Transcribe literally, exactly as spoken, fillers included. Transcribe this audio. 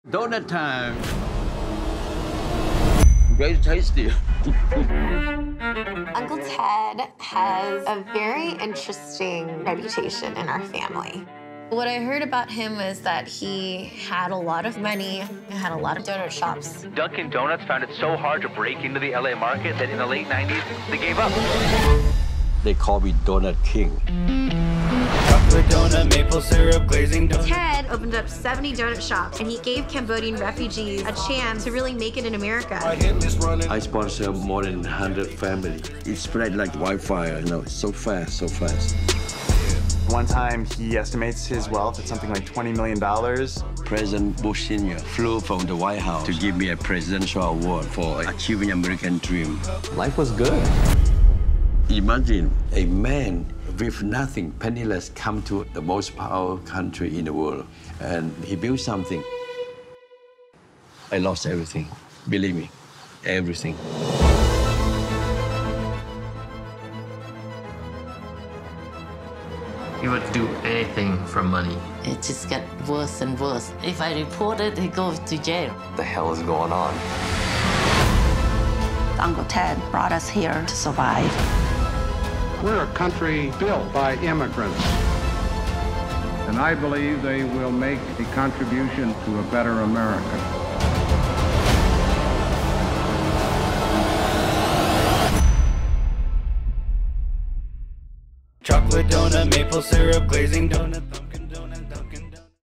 Donut time. Very tasty. Uncle Ted has a very interesting reputation in our family. What I heard about him is that he had a lot of money and had a lot of donut shops. Dunkin' Donuts found it so hard to break into the L A market that in the late nineties, they gave up. They call me Donut King. Chocolate donut, maple syrup, glazing donut. Ted opened up seventy donut shops, and he gave Cambodian refugees a chance to really make it in America. I sponsor more than one hundred families. It spread like wildfire, you know, it's so fast, so fast. One time, he estimates his wealth at something like twenty million dollars. President Bush Senior flew from the White House to give me a presidential award for achieving American dream. Life was good. Imagine a man with nothing, penniless, come to the most powerful country in the world, and he built something. I lost everything. Believe me, everything. He would do anything for money. It just got worse and worse. If I report it, he goes to jail. What the hell is going on? Uncle Ted brought us here to survive. We're a country built by immigrants, and I believe they will make a contribution to a better America. Chocolate donut, maple syrup, glazing donut.